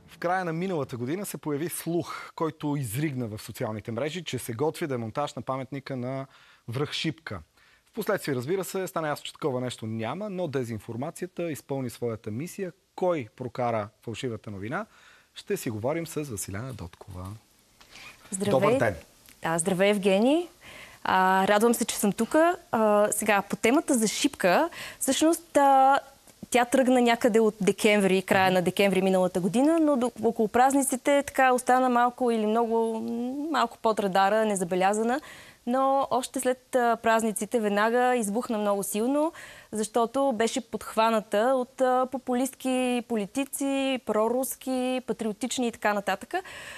В края на миналата година се появи слух, който изригна в социалните мрежи, че се готви демонтаж на паметника на връх Шипка. Впоследствие, разбира се, стана ясно, че такова нещо няма, но дезинформацията изпълни своята мисия. Кой прокара фалшивата новина? Ще си говорим с Василена Доткова. Здравей. Добър ден! Здравей, Евгений. Радвам се, че съм тук. Сега, по темата за Шипка, всъщност тя тръгна някъде от декември, края на декември миналата година, но около празниците така остана малко или малко под радара, незабелязана. Но още след празниците веднага избухна много силно, защото беше подхваната от популистки политици, проруски, патриотични и така нататък.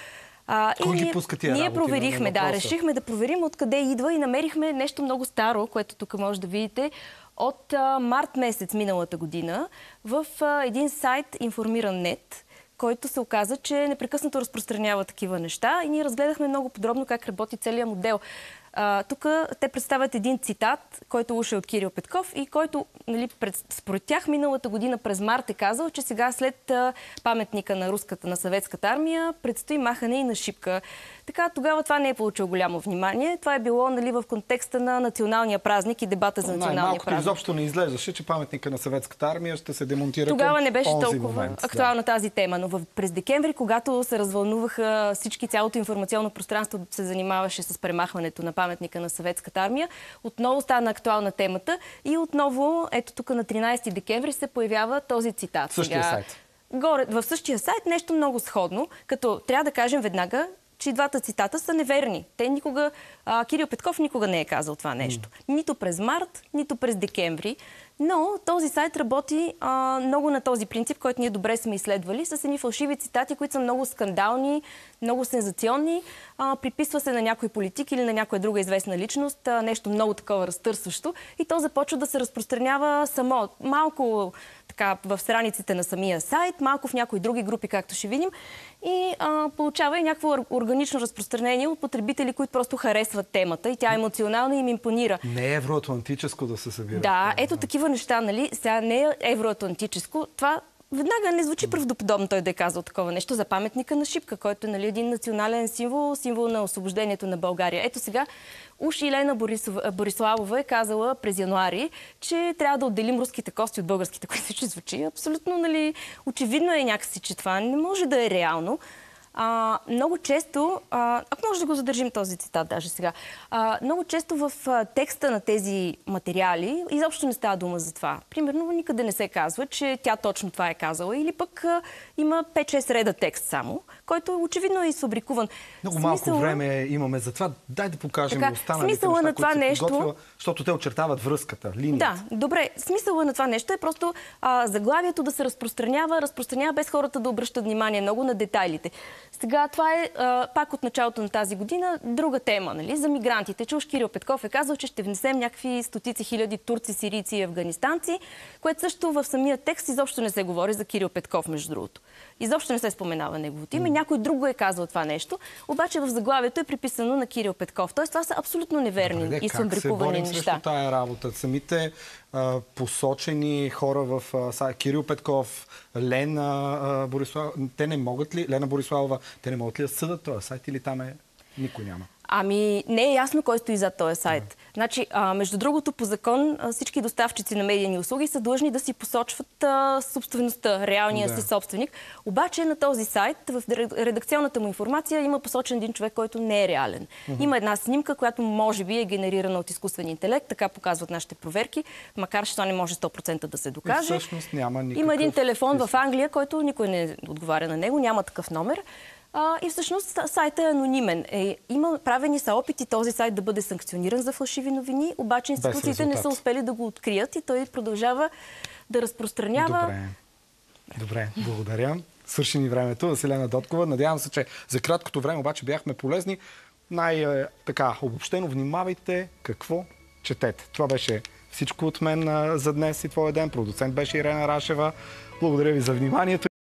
Кой ги пуска тия ние работи? проверихме, решихме да проверим откъде идва и намерихме нещо много старо, което тук може да видите, от март месец миналата година в един сайт Информиран.нет, който се оказа, че непрекъснато разпространява такива неща и ние разгледахме много подробно как работи целият модел. Тук те представят един цитат, който уж е от Кирил Петков и който, според тях, миналата година през март е казал, че сега след паметника на съветската армия предстои махане и на Шипка. Така, тогава това не е получило голямо внимание. Това е било в контекста на националния празник и дебата за националния празник. Изобщо не изглеждаше, че паметника на съветската армия ще се демонтира. Тогава не беше толкова актуална тази тема, но през декември, когато се развълнуваха всички, цялото информационно пространство се занимаваше с премахването на паметника на съветската армия, отново стана актуална темата и отново, ето тук на 13 декември се появява този цитат. Същия сайт. В същия сайт нещо много сходно, като трябва да кажем веднага, че и двата цитата са неверни. Кирил Петков никога не е казал това нещо. Нито през март, нито през декември. Но този сайт работи много на този принцип, който ние добре сме изследвали, с едни фалшиви цитати, които са много скандални, много сензационни. Приписва се на някой политик или на някоя друга известна личност, нещо много такова разтърсващо. И то започва да се разпространява само. Малко така в страниците на самия сайт, малко в някои други групи, както ще видим. И получава и някакво органично разпространение от потребители, които просто харесват темата и тя емоционална им импонира. Не е евроатлантическо да се събира. Да, ето такива неща, Сега не е евроатлантическо. Това веднага не звучи правдоподобно той да е казал такова нещо за паметника на Шипка, който е един национален символ на освобождението на България. Ето сега, уж Елена Бориславова е казала през януари, че трябва да отделим руските кости от българските, което ще звучи абсолютно, очевидно е някакси, че това не може да е реално. Много често, ако може да го задържим този цитат даже сега, много често в текста на тези материали изобщо не става дума за това. Примерно никъде не се казва, че тя точно това е казала или пък има 5-6 реда текст само, който очевидно е изфабрикуван. Много малко време имаме за това. Дай да покажем останалите неща, на това нещо, подготвила, защото те очертават връзката, линията. Да, добре. Смисъла на това нещо е просто заглавието да се разпространява без хората да обръщат внимание много на детайлите. Сега това е пак от началото на тази година друга тема, за мигрантите. Чуш Кирил Петков е казал, че ще внесем някакви стотици хиляди турци, сирийци и афганистанци, което също в самия текст изобщо не се говори за Кирил Петков, между другото. Изобщо не се споменава неговото име. Някой друг го е казал това нещо, обаче в заглавието е приписано на Кирил Петков. Тоест това са абсолютно неверни и фабрикувани неща. Срещу тая работа? Самите посочени хора в Кирил Петков, Лена Бориславова, Лена Бориславова, те не могат ли да съдат този сайт или там никой няма? Не е ясно кой стои зад този сайт. Значи, между другото, по закон всички доставчици на медийни услуги са длъжни да си посочват собствеността, реалния си собственик. Обаче на този сайт, в редакционната му информация, има посочен един човек, който не е реален. Има една снимка, която може би е генерирана от изкуствен интелект, така показват нашите проверки, макар че това не може 100% да се докаже. Всъщност няма никакъв... Има един телефон в Англия, който никой не отговаря на него, няма такъв номер. И всъщност сайтът е анонимен. Правени са опити този сайт да бъде санкциониран за фалшиви новини, обаче институциите не са успели да го открият и той продължава да разпространява... Добре, благодаря. Свърши ни времето. Василена Доткова. Надявам се, че за краткото време обаче бяхме полезни. Обобщено внимавайте какво четете. Това беше всичко от мен за днес и твоя ден. Продуцент беше Ирена Рашева. Благодаря ви за вниманието.